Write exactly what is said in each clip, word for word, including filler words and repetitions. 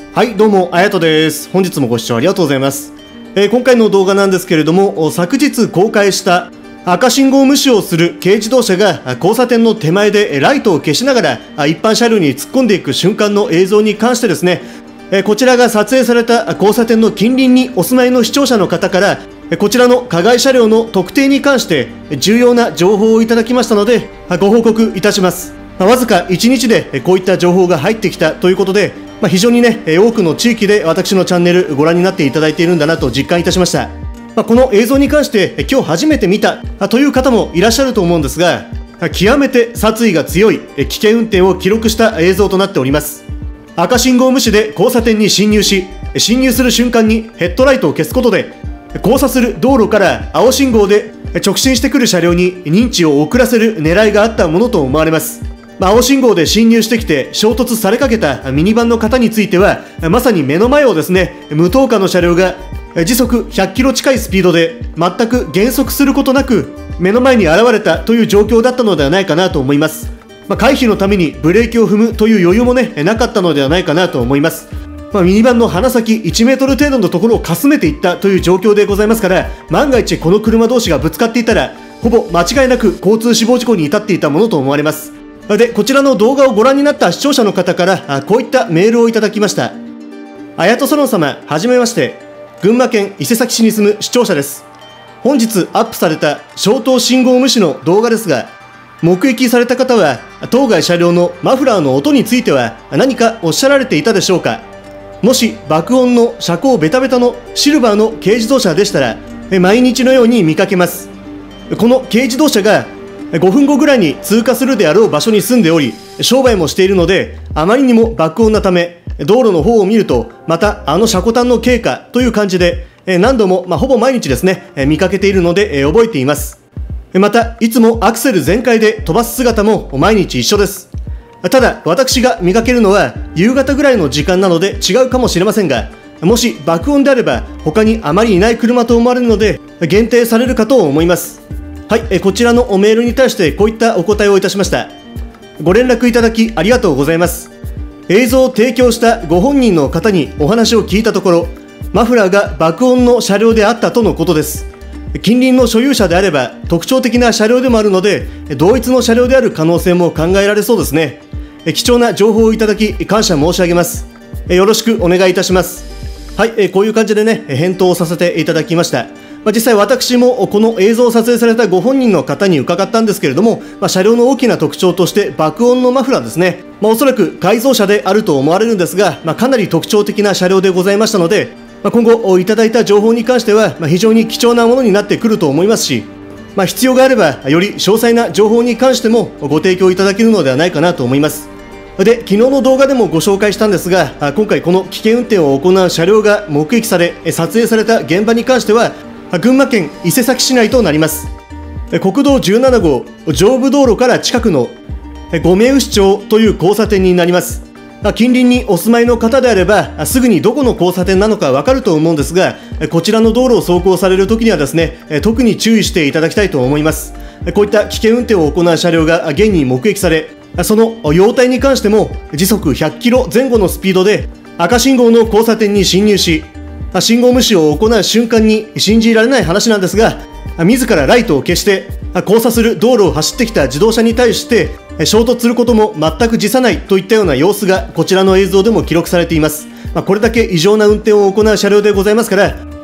はい、どうも、あやとです。本日もご視聴ありがとうございます。えー、今回の動画なんですけれども、昨日公開した赤信号無視をする軽自動車が交差点の手前でライトを消しながら一般車両に突っ込んでいく瞬間の映像に関してですね、こちらが撮影された交差点の近隣にお住まいの視聴者の方から、こちらの加害車両の特定に関して重要な情報をいただきましたので、ご報告いたします。わずかいちにちでこういった情報が入ってきたということで、非常にね、多くの地域で私のチャンネルご覧になっていただいているんだなと実感いたしました。この映像に関して今日初めて見たという方もいらっしゃると思うんですが、極めて殺意が強い危険運転を記録した映像となっております。赤信号無視で交差点に進入し、進入する瞬間にヘッドライトを消すことで、交差する道路から青信号で直進してくる車両に認知を遅らせる狙いがあったものと思われます。青信号で進入してきて衝突されかけたミニバンの方については、まさに目の前をですね、無灯火の車両が時速ひゃっキロ近いスピードで全く減速することなく目の前に現れたという状況だったのではないかなと思います。まあ、回避のためにブレーキを踏むという余裕もね、なかったのではないかなと思います。まあ、ミニバンの鼻先いちメートル程度のところをかすめていったという状況でございますから、万が一この車同士がぶつかっていたらほぼ間違いなく交通死亡事故に至っていたものと思われます。で、こちらの動画をご覧になった視聴者の方からこういったメールをいただきました。あやとサロン様、はじめまして。群馬県伊勢崎市に住む視聴者です。本日アップされた消灯信号無視の動画ですが、目撃された方は当該車両のマフラーの音については何かおっしゃられていたでしょうか。もし爆音の車高ベタベタのシルバーの軽自動車でしたら毎日のように見かけます。この軽自動車がごふんごぐらいに通過するであろう場所に住んでおり、商売もしているのであまりにも爆音なため、道路の方を見るとまたあの車庫端の経過という感じで何度も、まあ、ほぼ毎日ですね見かけているので覚えています。またいつもアクセル全開で飛ばす姿も毎日一緒です。ただ私が見かけるのは夕方ぐらいの時間なので違うかもしれませんが、もし爆音であれば他にあまりいない車と思われるので限定されるかと思います。はい、こちらのメールに対してこういったお答えをいたしました。ご連絡いただきありがとうございます。映像を提供したご本人の方にお話を聞いたところ、マフラーが爆音の車両であったとのことです。近隣の所有者であれば特徴的な車両でもあるので同一の車両である可能性も考えられそうですね。貴重な情報をいただき感謝申し上げます。よろしくお願いいたします。はい、こういう感じでね返答をさせていただきました。まあ、実際私もこの映像を撮影されたご本人の方に伺ったんですけれども、まあ、車両の大きな特徴として爆音のマフラーですね、まあ、おそらく改造車であると思われるんですが、まあ、かなり特徴的な車両でございましたので、まあ、今後いただいた情報に関しては、まあ、非常に貴重なものになってくると思いますし、まあ、必要があればより詳細な情報に関してもご提供いただけるのではないかなと思います。で、昨日の動画でもご紹介したんですが、今回この危険運転を行う車両が目撃され撮影された現場に関しては群馬県伊勢崎市内となります。国道じゅうななごう上武道路から近くの五名牛町という交差点になります。近隣にお住まいの方であればすぐにどこの交差点なのかわかると思うんですが、こちらの道路を走行されるときにはですね特に注意していただきたいと思います。こういった危険運転を行う車両が現に目撃され、その様態に関しても時速ひゃっキロぜん後のスピードで赤信号の交差点に進入し、信号無視を行う瞬間に信じられない話なんですが、自らライトを消して交差する道路を走ってきた自動車に対して衝突することも全く辞さないといったような様子がこちらの映像でも記録されています。これだけ異常な運転を行う車両でございますから、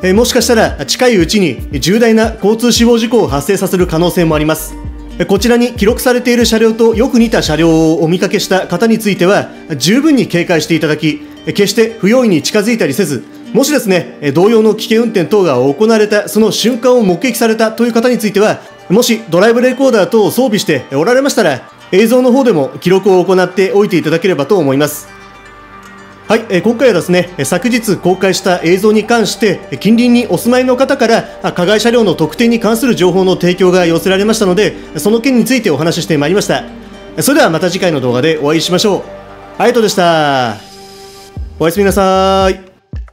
もしかしたら近いうちに重大な交通死亡事故を発生させる可能性もあります。こちらに記録されている車両とよく似た車両をお見かけした方については十分に警戒していただき、決して不用意に近づいたりせず、もしですね同様の危険運転等が行われたその瞬間を目撃されたという方については、もしドライブレコーダー等を装備しておられましたら映像の方でも記録を行っておいていただければと思います。はい、今回はですね昨日公開した映像に関して近隣にお住まいの方から加害車両の特定に関する情報の提供が寄せられましたので、その件についてお話ししてまいりました。それではまた次回の動画でお会いしましょう。あやとでした。おやすみなさい。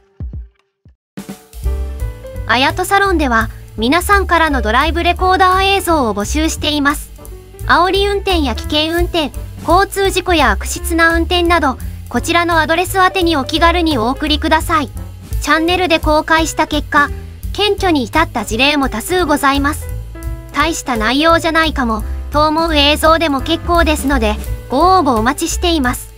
あやとサロンでは皆さんからのドライブレコーダー映像を募集しています。煽り運転や危険運転、交通事故や悪質な運転などこちらのアドレス宛てにお気軽にお送りください。チャンネルで公開した結果、検挙に至った事例も多数ございます。大した内容じゃないかも、と思う映像でも結構ですので、ご応募お待ちしています。